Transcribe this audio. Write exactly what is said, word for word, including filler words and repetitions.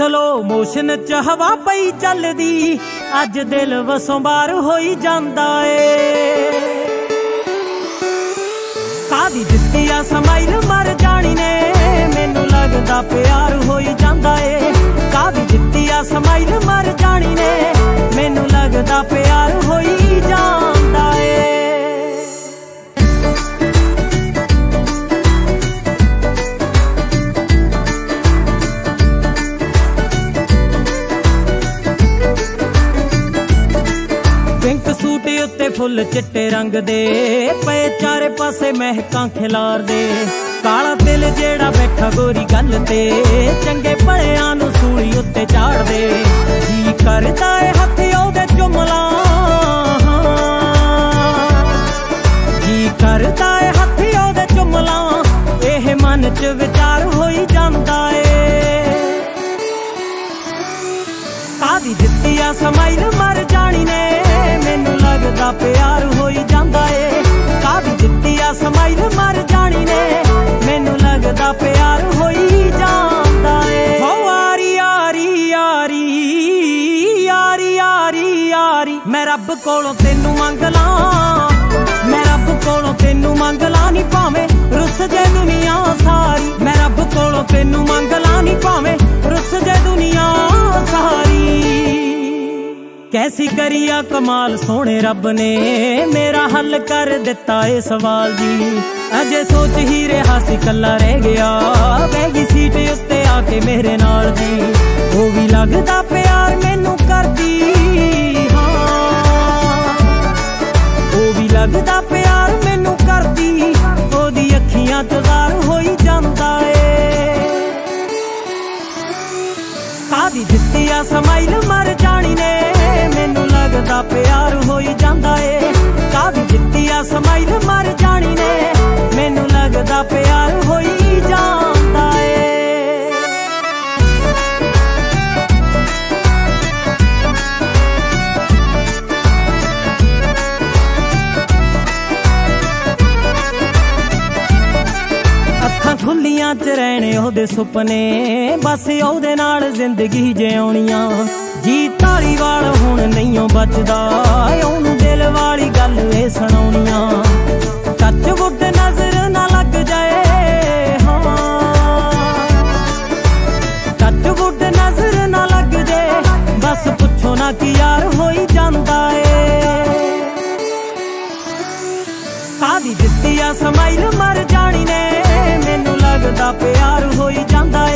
Slow motion च हवा पई चलदी, अज दिल वसों बार होई जांदा ए। कादी दित्ती आ समाइल मर जानी ने, मैनू लगदा प्यार होई जांदा ए। कादी दित्ती आ समाइल मर जानी ने, मैनू लगदा प्यार होई जांदा ए। पिंक सूट उत्ते फुल चिट्टे रंग दे, पे चारे पासे महकां खिलार दे। काला तिल जेड़ा बैठा गोरी गल ते, चंगे भलियां नूं सूली उत्ते चाड़ दे। जी करदा ए हत्थ ओहदे चुमला, जी करदा ए हत्थ ओहदे चुमला, एह मन च विचार होई जांदा ए। कादी दित्ती आ समाइल मर जानी ने, मैनू लगदा प्यार होई जांदा ए। कादी दित्ती आ समाइल मर जानी ने, मैनू लगदा प्यार होई जांदा ए। हो यारी यारी यारी यारी यारी यारी, मैं रब कोलों तेनू मंग ला, मैं रब कोलों तेनू मंग ला नी, भावें रुस जे दुनिया सारी। मैं रब कोलों तेनू मंग ला नी, भावें रुस जे दुनिया सारी। कैसी करिया कमाल सोने रब ने, मेरा हल कर दिता ए सवाल जी। अजे सोच ही रहा सी कला रह गया, बैगी सीट उत्ते आके मेरे नाल जी। वो भी लगदा प्यार मैनू करदी, हाँ वो भी लगदा प्यार मैनू करदी। ओदी अखियां च ज़ार होई जांदा ए। कादी दित्ती आ समाइल मर जानी ने, मैनू लगदा प्यार होई जांदा ए। कादी दित्ती आ समाइल मर जानी ने, मैनू लगदा प्यार होई जांदा ए। अखां खुलियां च रहने ओहदे सुपने, बस ओहदे नाल जिंदगी जिउणियां। जी धारीवाल हुण नहीं बचदा, ओनू दिल वाली गल ए सुणाउणियां। टच वुड नजर ना लग जाए, हाँ टच वुड नजर ना लग जाए, बस पुछो ना कि यार होई जांदा ए। कादी दित्ती आ समाइल मर जानी ने, मैनू लगदा प्यार होई जांदा